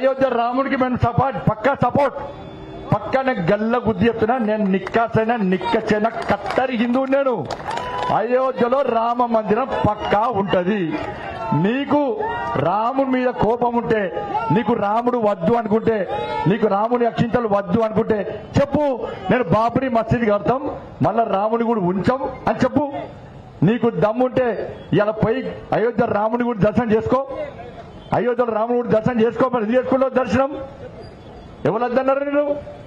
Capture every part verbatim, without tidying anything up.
అయోధ్య రాముడికి మేము సపోర్ట్, పక్కా సపోర్ట్, పక్కన గల్ల గుద్ది చెప్తున్నా. నేను నిక్కాసైనా నిక్కచైనా కట్టరి హిందూ. నేను అయోధ్యలో రామ మందిరం పక్కా ఉంటది. నీకు రాముడి మీద కోపం ఉంటే, నీకు రాముడు వద్దు అనుకుంటే, నీకు రాముని అక్షింతలు వద్దు అనుకుంటే చెప్పు, నేను బాబరీ మసీద్ కడతాం, మళ్ళా రాముని కూడా ఉంచాం అని చెప్పు. నీకు దమ్ముంటే ఇలా పోయి అయోధ్య రాముని కూడా దర్శనం చేసుకో. అయోధ్యలో రాముని కూడా దర్శనం చేసుకో. మరి ఎందుకు చేసుకుంటావు దర్శనం? ఎవరు వద్దన్నారు నేను?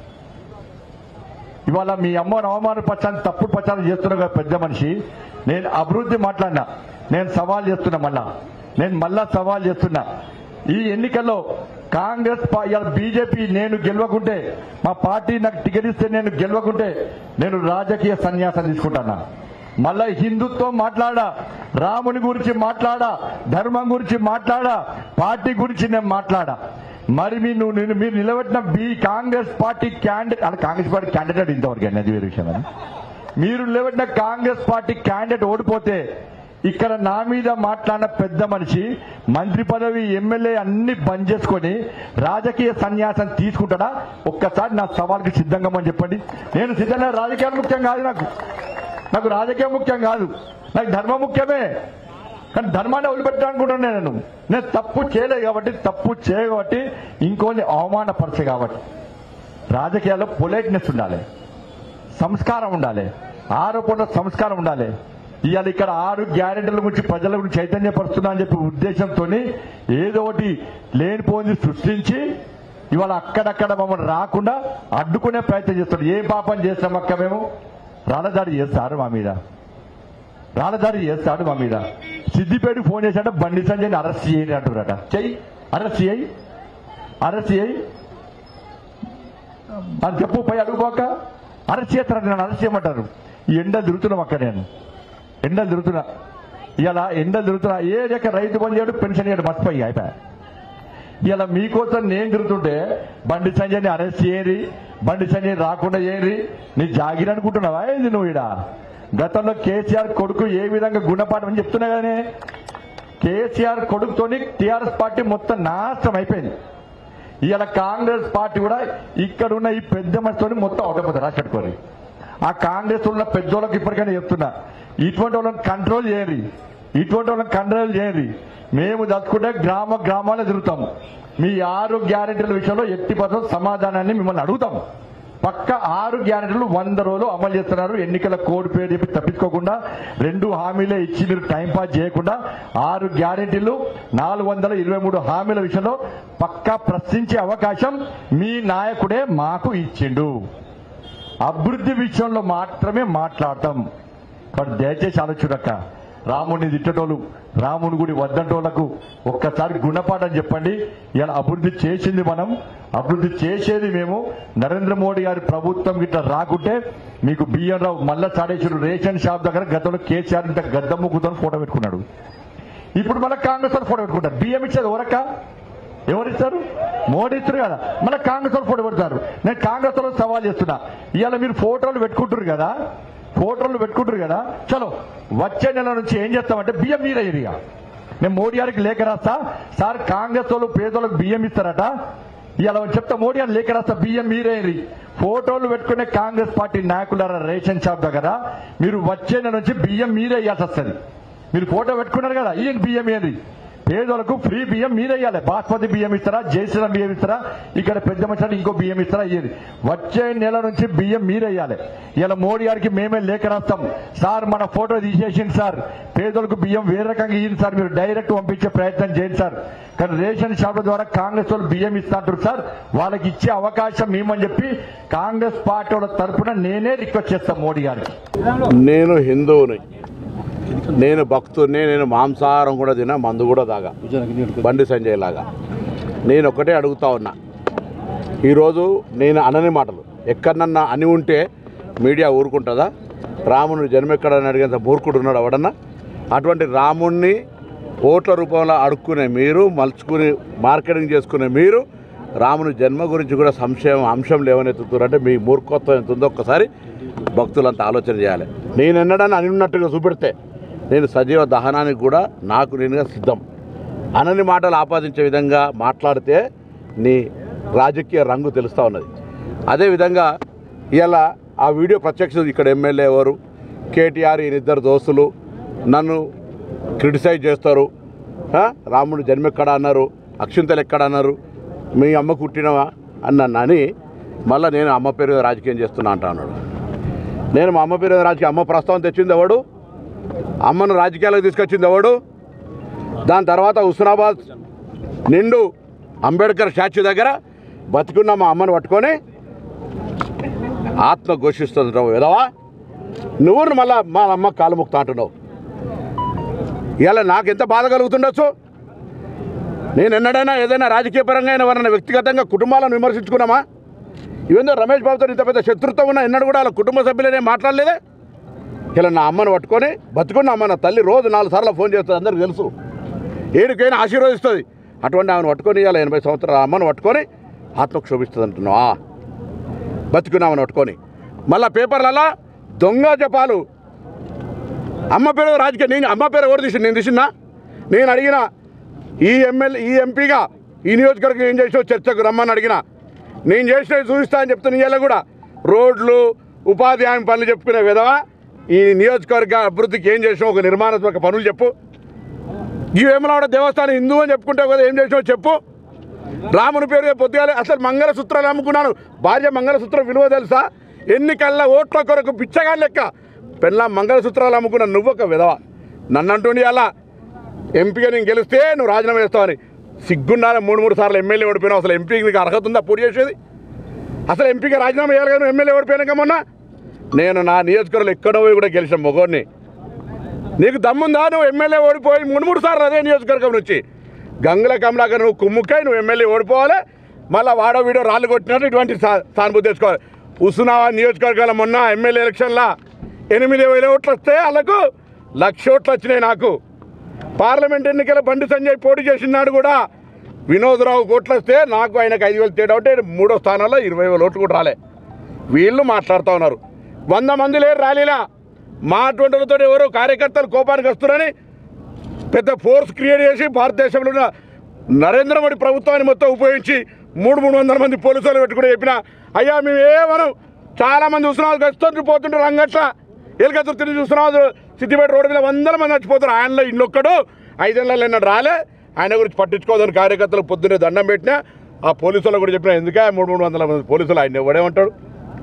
ఇవాళ మీ అమ్మను అవమానపరచాలని తప్పుడు ప్రచారం చేస్తున్నా పెద్ద మనిషి. నేను అభివృద్ధి మాట్లాడినా, నేను సవాల్ చేస్తున్నా, మళ్ళా నేను మళ్ళా సవాల్ చేస్తున్నా. ఈ ఎన్నికల్లో కాంగ్రెస్ బీజేపీ నేను గెలవకుంటే, మా పార్టీ నాకు టికెట్ ఇస్తే నేను గెలవకుంటే నేను రాజకీయ సన్యాసం తీసుకుంటానా. మళ్ళా హిందుత్వం మాట్లాడా, రాముని గురించి మాట్లాడా, ధర్మం గురించి మాట్లాడా, పార్టీ గురించి నేను మాట్లాడా. మరి మీరు మీరు నిలబెట్టిన బీ కాంగ్రెస్ పార్టీ క్యాండిడేట్ అంటే కాంగ్రెస్ పార్టీ క్యాండిడేట్ ఇంతవరకు అది వేరే విషయం. అని మీరు నిలబెట్టిన కాంగ్రెస్ పార్టీ క్యాండిడేట్ ఓడిపోతే ఇక్కడ నా మీద మాట్లాడిన పెద్ద మనిషి మంత్రి పదవి, ఎమ్మెల్యే అన్ని బంద్ చేసుకొని రాజకీయ సన్యాసం తీసుకుంటాడా? ఒక్కసారి నా సవాల్కి సిద్ధంగా అని చెప్పండి. నేను సిద్ధంగా, రాజకీయాలు ముఖ్యం కాదు నాకు, నాకు రాజకీయం ముఖ్యం కాదు, నాకు ధర్మం ముఖ్యమే. కానీ ధర్మాన్ని వదిలిపెట్టాలనుకుంటున్నాను నేను. నేను తప్పు చేయలేదు కాబట్టి, తప్పు చేయ కాబట్టి, ఇంకోని అవమానపరచే కాబట్టి. రాజకీయాల్లో పొలైట్నెస్ ఉండాలి, సంస్కారం ఉండాలి, ఆరోపణ సంస్కారం ఉండాలి. ఇవాళ ఇక్కడ ఆరు గ్యారెంటీల గురించి ప్రజల గురించి చైతన్యపరుస్తున్నా అని చెప్పి ఉద్దేశంతో ఏదో ఒకటి లేనిపోయింది సృష్టించి ఇవాళ అక్కడక్కడ మమ్మల్ని రాకుండా అడ్డుకునే ప్రయత్నం చేస్తాడు. ఏ పాపం చేస్తాం అక్క మేము? రాళ్ళదాడి చేస్తారు మా మీద, రాళ్ళదాడి చేస్తాడు మా మీద. సిద్దిపేటకు ఫోన్ చేశాడ, బండి సంజయ్ని అరెస్ట్ చేయండి అంటున్నారట. చెయ్యి, అరెస్ట్ చేయి, అరెస్ట్ చేయి అని చెప్పు. పోయి అడుగుపోక అరెస్ట్ చేస్తారట, నన్ను అరెస్ట్ చేయమంటారు. ఈ ఎండలు తిరుగుతున్నాం అక్క, నేను ఎండలు తిరుగుతున్నా. ఇలా ఎండలు తిరుగుతున్నా. ఏ రక రైతు బంధు చేయడు, పెన్షన్ చేయడు, మర్చిపోయి అయిపోయా. ఇలా మీకోసం నేను తిరుగుతుంటే బండి సంజయ్ని అరెస్ట్ చేయరి, బండి సంజయ్ రాకుండా చేయరి. నీ జాగిరి అనుకుంటున్నావా ఇది నువ్వు? ఇడా గతంలో కేసీఆర్ కొడుకు ఏ విధంగా గుణపాఠం అని చెప్తున్నా కానీ కేసీఆర్ కొడుకుతోని టీఆర్ఎస్ పార్టీ మొత్తం నాశనం అయిపోయింది. ఇవాళ కాంగ్రెస్ పార్టీ కూడా ఇక్కడ ఉన్న ఈ పెద్ద మనిషితోని మొత్తం అవకపోతే రాసి పెట్టుకోరు. ఆ కాంగ్రెస్ ఉన్న పెద్దోళ్ళకి ఇప్పటికైనా చెప్తున్నా, ఇటువంటి వాళ్ళని కంట్రోల్ చేయరు, ఇటువంటి వాళ్ళని కంట్రోల్ చేయరు. మేము దచ్చుకుంటే గ్రామ గ్రామాల్లో తిరుగుతాం. మీ ఆరు గ్యారెంటీల విషయంలో ఎట్టి పర్సెంట్ సమాధానాన్ని మిమ్మల్ని అడుగుతాం. పక్క ఆరు గ్యారెంటీలు వంద రోజులు అమలు చేస్తున్నారు. ఎన్నికల కోడ్ పేరు చెప్పి తప్పించుకోకుండా రెండు హామీలే ఇచ్చి మీరు టైంపాస్ చేయకుండా ఆరు గ్యారెంటీలు నాలుగు వందల ఇరవై మూడు హామీల విషయంలో పక్కా ప్రశ్నించే అవకాశం మీ నాయకుడే మాకు ఇచ్చిండు. అభివృద్ధి విషయంలో మాత్రమే మాట్లాడతాం. కాబట్టి దయచేసి ఆలోచనక్క, రాముడిని తిట్టటోళ్ళు, రాముని గుడి వద్దంటోళ్లకు ఒక్కసారి గుణపాఠం చెప్పండి. ఇలా అభివృద్ధి చేసింది మనం, అభివృద్ధి చేసేది మేము. నరేంద్ర మోడీ గారి ప్రభుత్వం గిట్లా రాకుంటే మీకు బియ్యం రావు. మళ్ళా సాడేశ్వరు రేషన్ షాప్ దగ్గర గతంలో కేసీఆర్ ఇంత గద్దమ్మ కూతురు ఫోటో పెట్టుకున్నాడు. ఇప్పుడు మళ్ళీ కాంగ్రెస్ వాళ్ళు ఫోటో పెట్టుకుంటారు. బియ్యం ఇచ్చేది ఎవరక్క? ఎవరిస్తారు? మోడీ ఇస్తారు కదా, మళ్ళీ కాంగ్రెస్ వాళ్ళు ఫోటో పెడతారు. నేను కాంగ్రెస్ వాళ్ళు సవాల్ చేస్తున్నా, ఇవాళ మీరు ఫోటోలు పెట్టుకుంటారు కదా, ఫోటోలు పెట్టుకుంటారు కదా, చలో వచ్చే నెల నుంచి ఏం చేస్తామంటే బియ్యం మీరే ఇరిగా. నేను మోడీ గారికి లేఖ రాస్తా, సార్ కాంగ్రెస్ వాళ్ళు పేదోళ్ళకి బియ్యం ఇస్తారట, ఇలా చెప్తా మోడీ గారు లేఖ రాస్తా, బియ్యం మీరే ఇరి. ఫోటోలు పెట్టుకునే కాంగ్రెస్ పార్టీ నాయకుల రేషన్ షాప్ దగ్గర మీరు వచ్చే నెల నుంచి బియ్యం మీరే ఇవ్వాల్సి వస్తుంది. మీరు ఫోటో పెట్టుకున్నారు కదా, ఈయన బియ్యం ఏది? పేదోళ్లకు ఫ్రీ బియ్యం మీరే ఇవ్వాలి. బాస్మతి బియ్యం ఇస్తారా, జయశ్రీరామ్ బియ్యం ఇస్తారా, ఇక్కడ పెద్ద మనుషులు ఇంకో బియ్యం ఇస్తారా? ఇయ్యేది వచ్చే నెల నుంచి బియ్యం మీరే ఇవ్వాలి. ఇలా మోడీ గారికి మేమే లేఖ రాస్తాం, సార్ మన ఫోటో తీసేసింది సార్, పేదోళ్లకు బియ్యం వేరే రకంగా ఇయ్యండి సార్, మీరు డైరెక్ట్ పంపించే ప్రయత్నం చేయండి సార్. కానీ రేషన్ షాపుల ద్వారా కాంగ్రెస్ వాళ్ళు బియ్యం ఇస్తాంటారు సార్, వాళ్ళకి ఇచ్చే అవకాశం మేమని చెప్పి కాంగ్రెస్ పార్టీ వాళ్ళ తరఫున నేనే రిక్వెస్ట్ చేస్తాను మోడీ గారికి. నేను హిందువుని, నేను భక్తుడిని, నేను మాంసాహారం కూడా తినా, మందు కూడా తాగా, బండి సంజయ్ లాగా. నేను ఒకటే అడుగుతా ఉన్నా, ఈరోజు నేను అనని మాటలు ఎక్కడన్నా అని ఉంటే మీడియా ఊరుకుంటుందా? రాముని జన్మ ఎక్కడని అడిగేంత మూర్ఖుడు ఉన్నాడు ఎవడన్నా? అటువంటి రాముణ్ణి ఓట్ల రూపంలో అడుక్కునే మీరు, మలుచుకుని మార్కెటింగ్ చేసుకునే మీరు రాముని జన్మ గురించి కూడా సంశయం అంశం లేవనెత్తుతారంటే మీ మూర్ఖత్వం ఎంత ఉందో ఒక్కసారి భక్తులంతా ఆలోచన చేయాలి. నేను ఎన్నడన్నా అని ఉన్నట్టుగా చూపెడితే నేను సజీవ దహనానికి కూడా నాకు నేనుగా సిద్ధం. అనని మాటలు ఆపాదించే విధంగా మాట్లాడితే నీ రాజకీయ రంగు తెలుస్తూ ఉన్నది. అదేవిధంగా ఇలా ఆ వీడియో ప్రత్యక్ష ఇక్కడ ఎమ్మెల్యే ఎవరు, కేటీఆర్ ఈయన ఇద్దరు దోస్తులు నన్ను క్రిటిసైజ్ చేస్తారు. రాముడు జన్మ ఎక్కడ అన్నారు, అక్షింతలు ఎక్కడ అన్నారు, మీ అమ్మ కుట్టినవా అన్న అని మళ్ళీ నేను అమ్మ పేరు మీద రాజకీయం చేస్తున్నా అంటా అన్నాడు. నేను మా అమ్మ పేరు మీద రాజకీయ అమ్మ ప్రస్తావన తెచ్చింది ఎవడు, అమ్మను రాజకీయాలకు తీసుకొచ్చింది ఎవడు? దాని తర్వాత హుస్నాబాద్ నిండు అంబేద్కర్ స్టాచ్యూ దగ్గర బతికున్న మా అమ్మను పట్టుకొని ఆత్మ ఘోషిస్తుంటావు ఎదవా, నువ్వు మళ్ళా మా అమ్మ కాలు ముక్త అంటున్నావు. ఇలా నాకు ఎంత బాధ కలుగుతుండొచ్చు. నేను ఎన్నడైనా ఏదైనా రాజకీయ పరంగా అయినా ఎవరైనా వ్యక్తిగతంగా కుటుంబాలను విమర్శించుకున్నామా? ఇవేందో రమేష్ బాబుతో ఇంత పెద్ద శత్రుత్వం ఉన్నా ఎన్నడూ కూడా వాళ్ళ కుటుంబ సభ్యులనే మాట్లాడలేదే. ఇలా నా అమ్మను పట్టుకొని బతుకున్న అమ్మ, నా తల్లి రోజు నాలుగు సార్లు ఫోన్ చేస్తుంది, అందరికీ తెలుసు, ఏడికైనా ఆశీర్వదిస్తుంది. అటువంటి ఆమెను పట్టుకొని ఇలా ఎనభై సంవత్సరాల అమ్మను పట్టుకొని ఆత్మకు శోభిస్తుంది అంటున్నావా? బతుకున్నామని పట్టుకొని మళ్ళీ పేపర్లలో దొంగ జపాలు, అమ్మ పేరు రాజకీయ. నేను అమ్మ పేరు ఎవరు తీసి నేను తీసినా? నేను అడిగిన ఈ ఎమ్మెల్యే ఈ ఎంపీగా ఈ నియోజకవర్గం ఏం చేసినావు చర్చకు రమ్మని అడిగిన. నేను చేసినవి చూపిస్తా అని చెప్తున్నా. ఇవాళ కూడా రోడ్లు ఉపాధి హామీ పనులు చెప్పుకునే విధవా ఈ నియోజకవర్గ అభివృద్ధికి ఏం చేసినావు? ఒక నిర్మాణాత్మక పనులు చెప్పు. ఈ వేములవాడ దేవస్థానం హిందూ అని చెప్పుకుంటావు కదా, ఏం చేసినావు చెప్పు. రాముని పేరు పొద్దుగాలే అసలు మంగళసూత్రాలు అమ్ముకున్నాను. భార్య మంగళసూత్రం విలువ తెలుసా? ఎన్నికల్లో ఓట్ల కొరకు పిచ్చగా లెక్క పెళ్ళ మంగళసూత్రాలు అమ్ముకున్నాను. నువ్వు ఒక విధవ. నన్ను అంటుండి అలా ఎంపీగా నేను గెలిస్తే నువ్వు రాజీనామా చేస్తావని. సిగ్గుండాలి. మూడు మూడు సార్లు ఎమ్మెల్యే ఓడిపోయినావు. అసలు ఎంపీకి నీకు అర్హత ఉందా పోటీ చేసేది? అసలు ఎంపీగా రాజీనామా చేయాలి కదా, ఎమ్మెల్యే ఓడిపోయాక మొన్న. నేను నా నియోజకవర్గంలో ఎక్కడో కూడా గెలిచిన మొగోడిని. నీకు దమ్ముందా? నువ్వు ఎమ్మెల్యే ఓడిపోయి మూడు మూడు సార్లు అదే నియోజకవర్గం నుంచి గంగుల కమలాకర్ నువ్వు కుమ్ముకాయ నువ్వు ఎమ్మెల్యే ఓడిపోవాలి. మళ్ళీ వాడో వీడో రాళ్ళు కొట్టినట్టు ఇటువంటి సానుభూతి తెచ్చుకోవాలి. హుస్నాబాద్ నియోజకవర్గాల మొన్న ఎమ్మెల్యే ఎలక్షన్లో ఎనిమిది వేల ఓట్లు వస్తే వాళ్ళకు లక్ష ఓట్లు వచ్చినాయి. నాకు పార్లమెంట్ ఎన్నికల బండి సంజయ్ పోటీ చేసినాడు కూడా వినోద్రావు ఓట్లు వస్తే నాకు ఆయనకు ఐదు వేలు తేడా ఉంటే మూడో స్థానంలో ఇరవై వేల ఓట్లు కూడా రాలే. వీళ్ళు మాట్లాడుతూ ఉన్నారు. వంద మంది లేరు ర్యాలీలా. మా అటువంటితో ఎవరో కార్యకర్తలు కోపానికి వస్తున్నారని పెద్ద ఫోర్స్ క్రియేట్ చేసి భారతదేశంలో ఉన్న నరేంద్ర మోడీ ప్రభుత్వాన్ని మొత్తం ఉపయోగించి మూడు మూడు వందల మంది పోలీసులు పెట్టుకుని చెప్పిన అయ్యా మేము ఏమనం చాలామంది చూస్తున్నాం గస్తుంటూ పోతుంటారు రంగట్ల ఎలుకతురు తిరిగి చూస్తున్నాం సిద్దిపేట రోడ్డు మీద వందల మంది చచ్చిపోతారు. ఆయనలో ఇన్నొక్కడు ఐదేళ్ళలో ఎన్నో రాలే. ఆయన గురించి పట్టించుకోదని కార్యకర్తలు పొద్దున్నే దండం పెట్టినా ఆ పోలీసులు కూడా చెప్పిన ఎందుకే మూడు మూడు వందల మంది పోలీసులు ఆయన ఎవడేమంటాడు?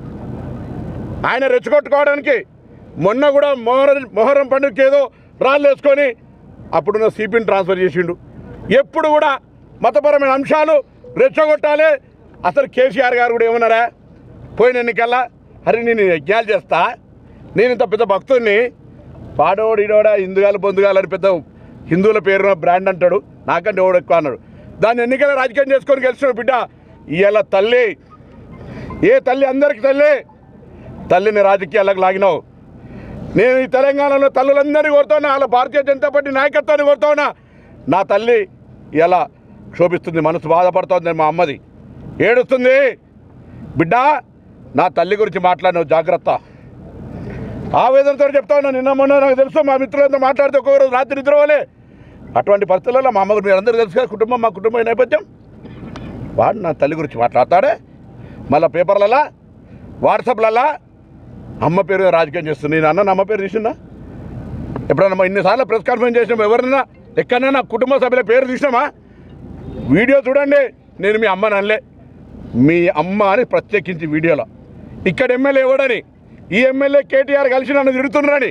ఆయన రెచ్చగొట్టుకోవడానికి మొన్న కూడా మొహరం మొహరం పండుగకి ఏదో రాళ్ళు వేసుకొని అప్పుడున్న సిపిని ట్రాన్స్ఫర్ చేసిండు. ఎప్పుడు కూడా మతపరమైన అంశాలు రెచ్చగొట్టాలి. అసలు కేసీఆర్ గారు కూడా ఏమన్నారా పోయిన ఎన్నికల్లా, అరే నేను యజ్ఞాలు చేస్తా, నేను ఇంత పెద్ద భక్తుడిని, పాడోడు ఇడోడా హిందుగాలు పొందుగాలు అని పెద్ద హిందువుల పేరున బ్రాండ్ అంటాడు, నాకంటే ఓడు ఎక్కువ అన్నాడు. దాన్ని ఎన్నికల రాజకీయం చేసుకొని గెలిచినాడు బిడ్డ. ఇవాళ తల్లి ఏ తల్లి అందరికి తల్లి తల్లిని రాజకీయాలకు లాగినావు. నేను ఈ తెలంగాణలో తల్లులందరినీ కోరుతున్నా, వాళ్ళ భారతీయ జనతా పార్టీ నాయకత్వాన్ని కోరుతా ఉన్నా. నా తల్లి ఇలా క్షోభిస్తుంది, మనసు బాధపడుతుంది. మా అమ్మది ఏడుస్తుంది. బిడ్డ నా తల్లి గురించి మాట్లాడినావు, జాగ్రత్త. ఆవేదనతో చెప్తా ఉన్నా. నిన్న మొన్న నాకు తెలుసు మా మిత్రులంతా మాట్లాడితే ఒక్కొక్క రోజు రాత్రి నిద్రపోలే. అటువంటి పరిస్థితుల్లో మా అమ్మ గురించి మీరు అందరూ తెలుసు కదా, కుటుంబం మా కుటుంబం నేపథ్యం. వాడు నా తల్లి గురించి మాట్లాడతాడే. మళ్ళీ పేపర్లలో వాట్సాప్లలో అమ్మ పేరు రాజకీయం చేస్తుంది. నేను అన్న అమ్మ పేరు తీసినా ఎప్పుడన్నా ఇన్నిసార్లు ప్రెస్ కాన్ఫరెన్స్ చేసినాం, ఎవరన్నా ఎక్కడైనా కుటుంబ సభ్యుల పేరు తీసినామా? వీడియో చూడండి. నేను మీ అమ్మని అనలే, మీ అమ్మ అని ప్రత్యేకించి వీడియోలో. ఇక్కడ ఎమ్మెల్యే ఎవడని, ఈ ఎమ్మెల్యే కేటీఆర్ కలిసి నన్ను తిడుతున్నారని,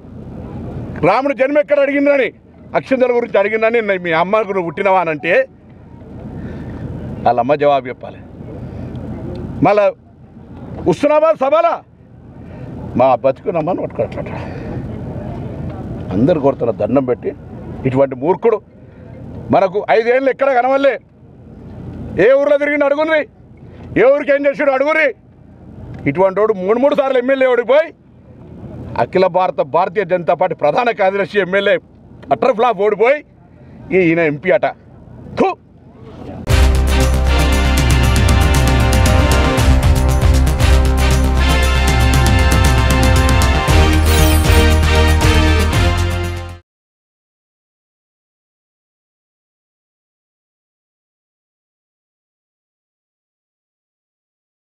రాముడు జన్మ ఎక్కడ అడిగిందని, అక్షంతల గురించి అడిగిందని, మీ అమ్మకు నువ్వు పుట్టినవా అని అంటే వాళ్ళమ్మ జవాబు చెప్పాలి. మళ్ళా హుస్నాబాద్ సభలా మా బతుకునమ్మని పట్టుకోవట్లట. అందరు కొడుతున్న దండం పెట్టి ఇటువంటి మూర్ఖుడు మనకు ఐదేళ్ళు ఎక్కడ కనవల్లే. ఏ ఊర్లో తిరిగిండు అడుగుర్రి, ఏ ఊరికి ఏం చేసాడు అడుగుర్రి. ఇటువంటి వాడు మూడు మూడు సార్లు ఎమ్మెల్యే ఓడిపోయి అఖిల భారత భారతీయ జనతా పార్టీ ప్రధాన కార్యదర్శి ఎమ్మెల్యే అటర్ ఫ్లాప్ ఓడిపోయి ఈయన ఎంపీ అట.